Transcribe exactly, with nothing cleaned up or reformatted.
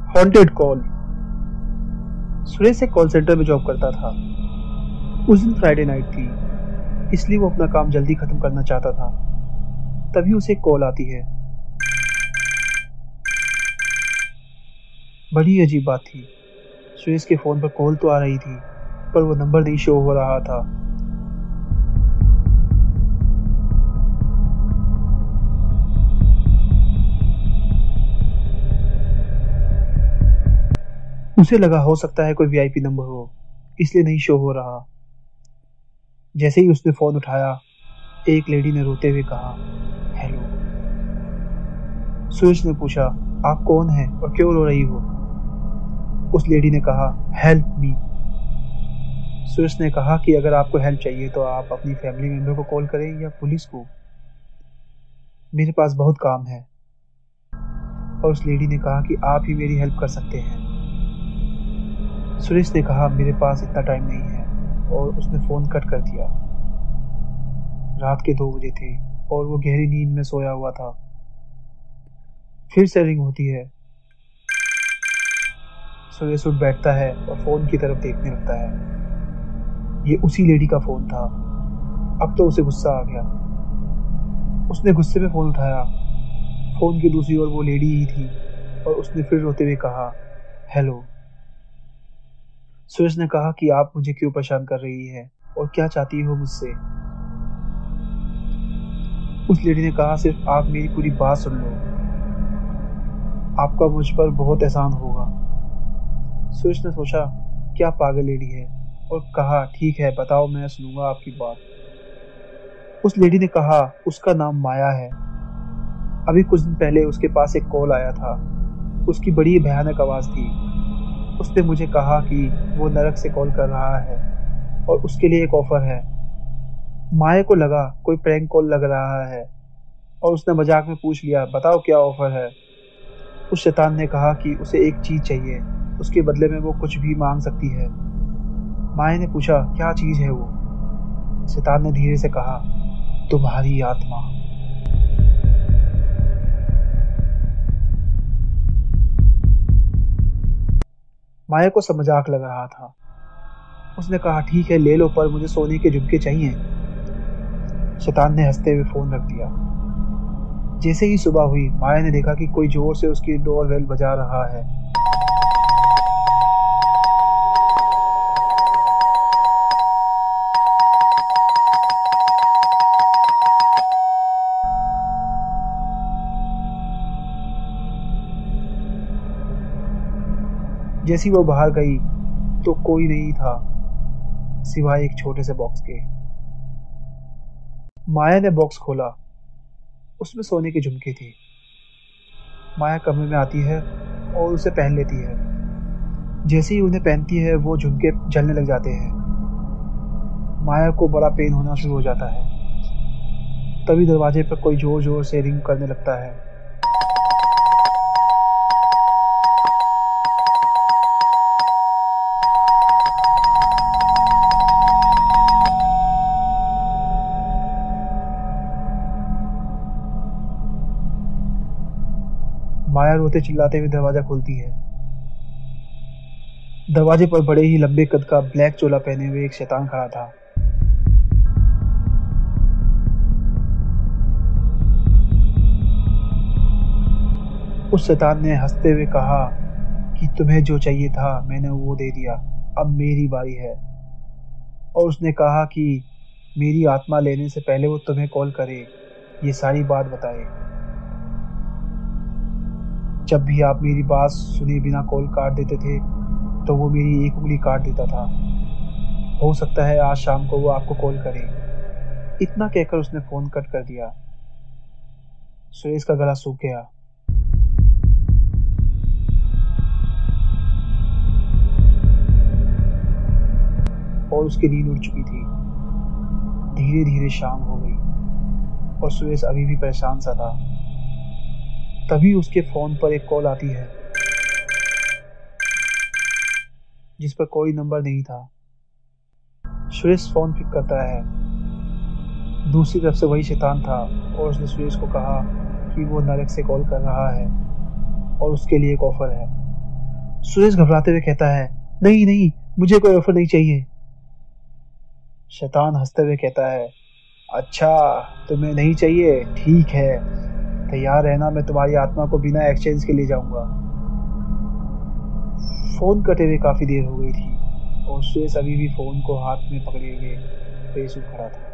Haunted call. Suresh एक call centre में job करता था। उस दिन फ्राइडे नाइट थी, इसलिए वो अपना काम जल्दी खत्म करना चाहता था। तभी उसे एक कॉल आती है। बड़ी अजीब बात थी, सुरेश के फोन पर कॉल तो आ रही थी, पर वो नंबर नहीं शो हो रहा था। उसे लगा हो सकता है कोई वीआईपी नंबर हो, इसलिए नहीं शो हो रहा। जैसे ही उसने फोन उठाया, एक लेडी ने रोते हुए कहा, हेलो। सुरेश ने पूछा, आप कौन हैं और क्यों रो रही हो? उस लेडी ने कहा, हेल्प मी। सुरेश ने कहा कि अगर आपको हेल्प चाहिए तो आप अपनी फैमिली मेंबर को कॉल करें या पुलिस को। मेरे पास बहुत काम है। और उस लेडी ने कहा कि आप ही मेरी हेल्प कर सकते हैं। सुरेश ने कहा, मेरे पास इतना टाइम नहीं है, और उसने फोन कट कर दिया। रात के दो बजे थे और वो गहरी नींद में सोया हुआ था। फिर से रिंग होती है। सुरेश उठ बैठता है और फोन की तरफ देखने लगता है। ये उसी लेडी का फोन था। अब तो उसे गुस्सा आ गया। उसने गुस्से में फोन उठाया। फोन की दूसरी ओर वो लेडी ही थी, और उसने फिर रोते हुए कहा, हेलो। सुरेश ने कहा कि आप मुझे क्यों परेशान कर रही है और क्या चाहती हो मुझसे? उस लेडी ने कहा, सिर्फ आप मेरी पूरी बात सुन लो, आपका मुझ पर बहुत एहसान होगा। सुरेश ने सोचा, क्या पागल लेडी है, और कहा, ठीक है, बताओ, मैं सुनूंगा आपकी बात। उस लेडी ने कहा, उसका नाम माया है। अभी कुछ दिन पहले उसके पास एक कॉल आया था। उसकी बड़ी भयानक आवाज थी। उसने मुझे कहा कि वो नरक से कॉल कर रहा है और उसके लिए एक ऑफर है। माया को लगा कोई प्रैंक कॉल लग रहा है, और उसने मजाक में पूछ लिया, बताओ क्या ऑफर है। उस शैतान ने कहा कि उसे एक चीज चाहिए, उसके बदले में वो कुछ भी मांग सकती है। माया ने पूछा, क्या चीज है वो? शैतान ने धीरे से कहा, तुम्हारी आत्मा। माया को सब मजाक लग रहा था। उसने कहा, ठीक है, ले लो, पर मुझे सोने के झुमके चाहिए। शैतान ने हंसते हुए फोन रख दिया। जैसे ही सुबह हुई, माया ने देखा कि कोई जोर से उसकी डोर बेल बजा रहा है। जैसी वो बाहर गई तो कोई नहीं था सिवाय एक छोटे से बॉक्स के। माया ने बॉक्स खोला। उसमें सोने के झुमके थे। माया कमरे में आती है और उसे पहन लेती है। जैसे ही उन्हें पहनती है, वो झुमके जलने लग जाते हैं। माया को बड़ा पेन होना शुरू हो जाता है। तभी दरवाजे पर कोई जोर जोर से रिंग करने लगता है। माया रोते चिल्लाते हुए दरवाजा खोलती है। दरवाजे पर बड़े ही लंबे कद का ब्लैक चोला पहने हुए एक शैतान खड़ा था। उस शैतान ने हंसते हुए कहा कि तुम्हें जो चाहिए था मैंने वो दे दिया, अब मेरी बारी है। और उसने कहा कि मेरी आत्मा लेने से पहले वो तुम्हें कॉल करे, ये सारी बात बताए। जब भी आप मेरी बात सुने बिना कॉल काट देते थे, तो वो मेरी एक उंगली काट देता था। हो सकता है आज शाम को वो आपको कॉल करे। इतना कहकर उसने फोन कट कर दिया। सुरेश का गला सूख गया। और उसकी नींद उड़ चुकी थी। धीरे धीरे शाम हो गई और सुरेश अभी भी परेशान सा था। तभी उसके फोन पर एक कॉल आती है, जिस पर कोई नंबर नहीं था। सुरेश फोन पिक करता है। दूसरी तरफ से वही शैतान था, और उसने सुरेश को कहा कि वो नरक से कॉल कर रहा है और उसके लिए एक ऑफर है। सुरेश घबराते हुए कहता है, नहीं नहीं, मुझे कोई ऑफर नहीं चाहिए। शैतान हंसते हुए कहता है, अच्छा तुम्हें नहीं चाहिए, ठीक है, तैयार रहना, मैं तुम्हारी आत्मा को बिना एक्सचेंज के ले जाऊंगा। फोन कटे हुए काफी देर हो गई थी और सुरेश अभी भी फोन को हाथ में पकड़े हुए बेसुध खड़ा था।